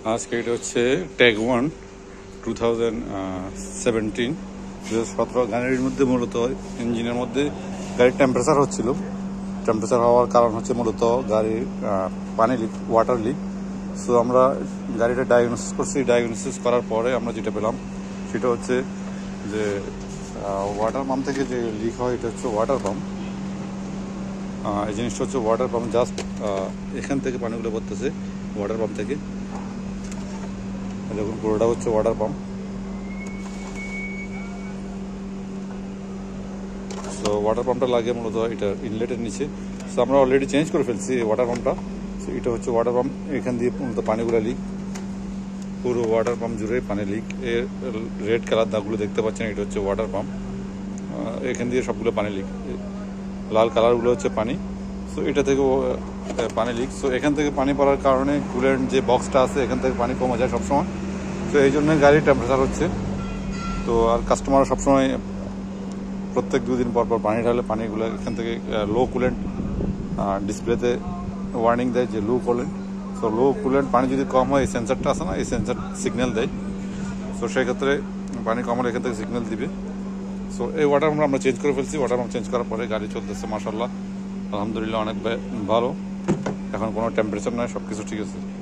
আজকে এটা হচ্ছে ট্যাগ 2017 গাড়ির মধ্যে মূলত ইঞ্জিনের মধ্যে গাড়ির টেম্পারেচার হচ্ছিল। টেম্পারেচার হওয়ার কারণ হচ্ছে মূলত গাড়ির পানি লিক, ওয়াটার লিক। সো আমরা গাড়িটা ডায়াগনোসিস করছি। ডায়াগনোসিস করার পরে আমরা যেটা পেলাম সেটা হচ্ছে যে ওয়াটার পাম্প থেকে যে লিক হয় এটা হচ্ছে ওয়াটার পাম্প। এই জিনিসটা হচ্ছে ওয়াটার পাম্প। জাস্ট এখান থেকে পানিগুলো পড়তেছে ওয়াটার পাম্প থেকে। দেখুন পুরোটা হচ্ছে ওয়াটার পাম্প। সো ওয়াটার পাম্পটা লাগে মূলত এটা ইনলেটের নিচে। সো আমরা অলরেডি চেঞ্জ করে ফেলছি এই ওয়াটার পাম্পটা। সো এটা হচ্ছে ওয়াটার পাম্প, এখান দিয়ে মূলত পানিগুলো লিক, পুরো ওয়াটার পাম্প জুড়ে পানি লিক। এর রেড কালার দাগগুলো দেখতে পাচ্ছেন, এটা হচ্ছে ওয়াটার পাম্প। এখান দিয়ে সবগুলো পানি লিক, লাল কালারগুলো হচ্ছে পানি। সো এটা থেকে পানি লিক। সো এখান থেকে পানি পড়ার কারণে কুলেন্ট যে বক্সটা আছে এখান থেকে পানি কমে যায় সবসময়। তো এই জন্যই গাড়ির টেম্পারেচার হচ্ছে। তো আর কাস্টমার সবসময় প্রত্যেক 2 দিন পর পর পানি ঢালে, পানিগুলো এখান থেকে লো কুলেন্ট ডিসপ্লেতে ওয়ার্নিং দেয় যে low coolant. So low coolant পানি যদি কম হয়, এই সেন্সারটা আছে না, এই সেন্সার সিগন্যাল দেয়। সো সেক্ষেত্রে পানি কম হলে এখান থেকে সিগন্যাল দিবে। সো এই ওয়াটার পাম্প আমরা চেঞ্জ করে ফেলছি। ওয়াটার পাম্প চেঞ্জ করার পরে গাড়ি চলতেছে মাশাআল্লাহ, আলহামদুলিল্লাহ অনেক ভালো। এখন কোনো টেম্পারেচার নয়, সব কিছু ঠিক আছে।